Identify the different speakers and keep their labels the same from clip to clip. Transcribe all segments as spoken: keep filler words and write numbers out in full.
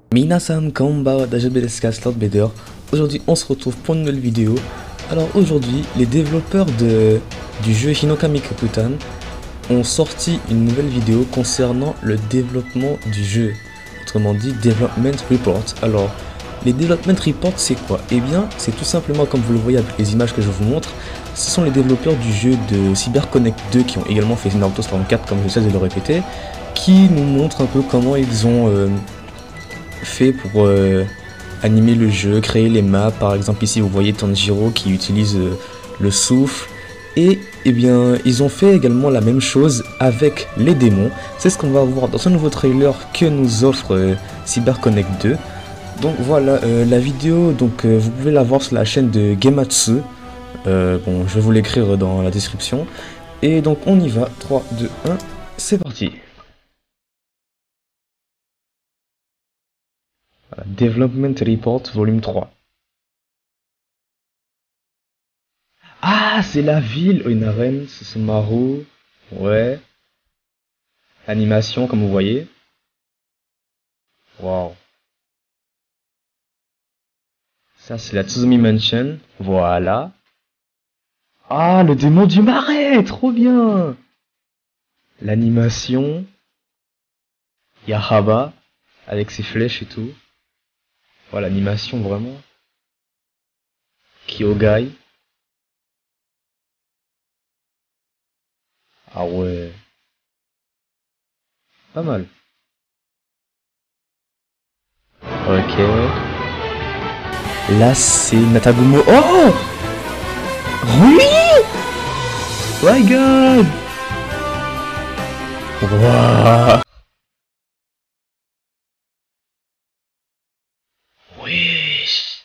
Speaker 1: Minasan konbanwa, daijoubu desu ka, Lord Vader. Aujourd'hui on se retrouve pour une nouvelle vidéo. Alors aujourd'hui les développeurs de, du jeu Hinokami Kakutan ont sorti une nouvelle vidéo concernant le développement du jeu. Autrement dit Development Report. Alors les Development Report c'est quoi? Eh bien c'est tout simplement comme vous le voyez avec les images que je vous montre. Ce sont les développeurs du jeu de CyberConnect deux qui ont également fait Naruto Storm quatre comme je sais de le répéter, qui nous montrent un peu comment ils ont euh, fait pour euh, animer le jeu, créer les maps. Par exemple ici vous voyez Tanjiro qui utilise euh, le souffle, et eh bien ils ont fait également la même chose avec les démons. C'est ce qu'on va voir dans ce nouveau trailer que nous offre euh, CyberConnect deux. Donc voilà, euh, la vidéo, donc euh, vous pouvez la voir sur la chaîne de Gematsu. Euh, bon, je vais vous l'écrire dans la description. Et donc on y va, trois, deux, un, c'est parti. Voilà, Development Report volume trois. Ah, c'est la ville, oh, une arène, c'est Sumaru. Ouais. Animation comme vous voyez. Waouh. Ça c'est la Tsuzumi Mansion, voilà. Ah, le démon du marais, trop bien. L'animation. Yahaba, avec ses flèches et tout. Voilà, l'animation vraiment. Kyogai. Ah ouais. Pas mal. Ok. Là c'est Natagumo. Oh! Oui! My god! Wow! Wesh!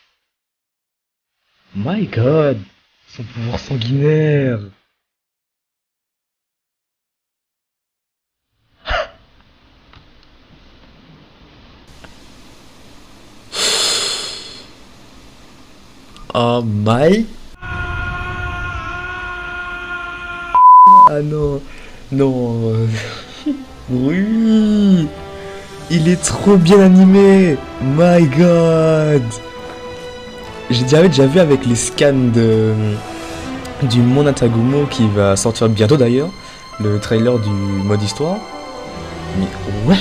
Speaker 1: My god! Son pouvoir sanguinaire! Oh my! Ah non, non. Oui, il est trop bien animé. My god. J'ai déjà, déjà vu avec les scans de du Mont Natagumo qui va sortir bientôt d'ailleurs, le trailer du mode histoire. Mais ouais,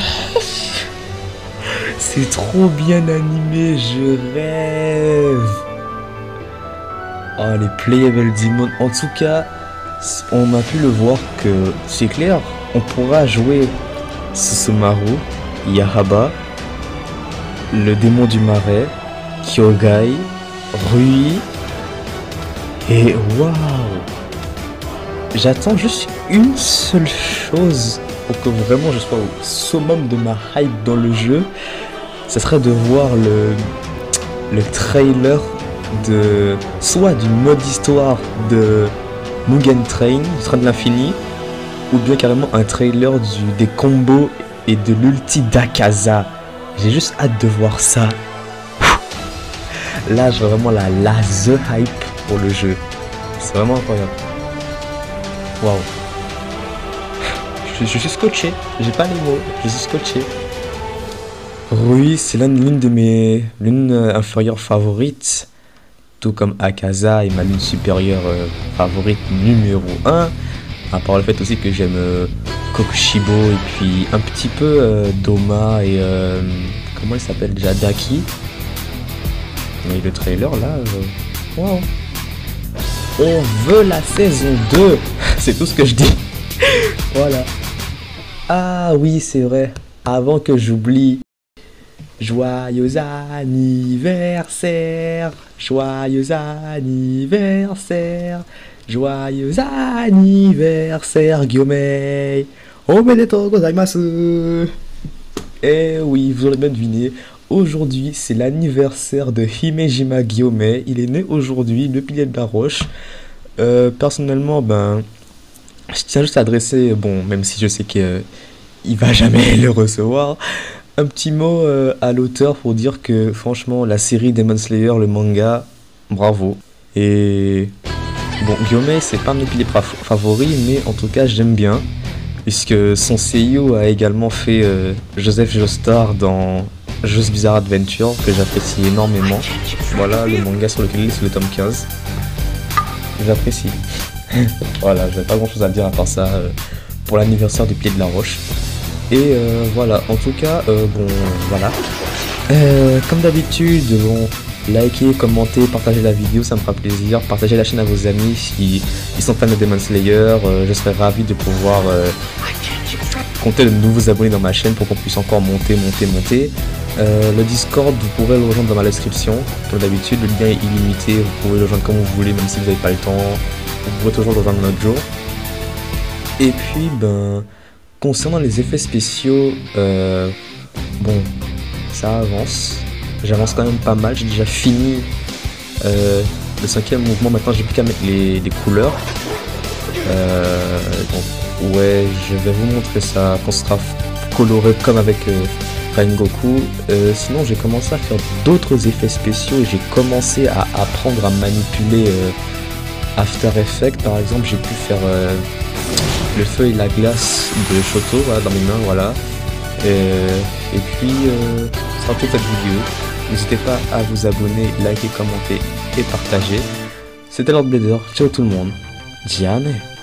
Speaker 1: c'est trop bien animé, je rêve. Oh, les playable demons, en tout cas. On a pu le voir que c'est clair, on pourra jouer Susumaru, Yahaba, le démon du marais, Kyogai, Rui, et waouh! J'attends juste une seule chose pour que vraiment je sois au summum de ma hype dans le jeu, ce serait de voir le, le trailer de soit du mode histoire de Mugen Train, du train de l'infini, ou bien carrément un trailer du, des combos et de l'ulti d'Akaza. J'ai juste hâte de voir ça. Là j'ai vraiment la, la the hype pour le jeu. C'est vraiment incroyable. Waouh. Je, je suis scotché, j'ai pas les mots, je suis scotché. Rui, c'est l'une de mes lunes inférieures favorites. Tout comme Akaza et ma lune supérieure euh, favorite numéro un. À part le fait aussi que j'aime euh, Kokushibo et puis un petit peu euh, Doma et euh, comment il s'appelle déjà, Daki. Mais le trailer là, euh, wow. On veut la saison deux. C'est tout ce que je dis. Voilà. Ah oui c'est vrai, avant que j'oublie. Joyeux anniversaire, joyeux anniversaire, joyeux anniversaire Gyomei, omedetou gozaimasu. Eh oui, vous aurez bien deviné, aujourd'hui c'est l'anniversaire de Himejima Gyomei. Il est né aujourd'hui, le pilier de la roche. Euh, personnellement, ben, je tiens juste à adresser, bon, même si je sais qu'il euh, va jamais le recevoir, un petit mot euh, à l'auteur pour dire que franchement la série Demon Slayer, le manga, bravo. Et bon, Gyomei c'est pas mes piliers favoris, mais en tout cas j'aime bien, puisque son seiyuu a également fait euh, Joseph Joestar dans Jojo's Bizarre Adventure que j'apprécie énormément. Voilà le manga sur lequel il est, c'est le tome quinze. J'apprécie. Voilà, j'avais pas grand chose à dire à part ça euh, pour l'anniversaire du Pied de la Roche. Et euh, voilà, en tout cas, euh, bon, voilà. Euh, comme d'habitude, bon, likez, commentez, partagez la vidéo, ça me fera plaisir. Partagez la chaîne à vos amis si ils sont fans de Demon Slayer. Euh, je serais ravi de pouvoir euh, compter de nouveaux abonnés dans ma chaîne pour qu'on puisse encore monter, monter, monter. Euh, le Discord, vous pourrez le rejoindre dans ma description. Comme d'habitude, le lien est illimité. Vous pouvez le rejoindre comme vous voulez, même si vous n'avez pas le temps. Vous pouvez toujours le rejoindre un autre jour. Et puis, ben, concernant les effets spéciaux, euh, bon, ça avance. J'avance quand même pas mal. J'ai déjà fini euh, le cinquième mouvement. Maintenant, j'ai plus qu'à mettre les, les couleurs. Euh, donc, ouais, je vais vous montrer ça quand ce sera coloré comme avec euh, Rengoku. Euh, sinon, j'ai commencé à faire d'autres effets spéciaux et j'ai commencé à apprendre à manipuler euh, After Effects. Par exemple, j'ai pu faire euh, le feu et la glace de Shoto, voilà, dans mes mains, voilà. Et, et puis, euh, ce sera toute cette vidéo. N'hésitez pas à vous abonner, liker, commenter et partager. C'était Lord Blader. Ciao tout le monde. Diane.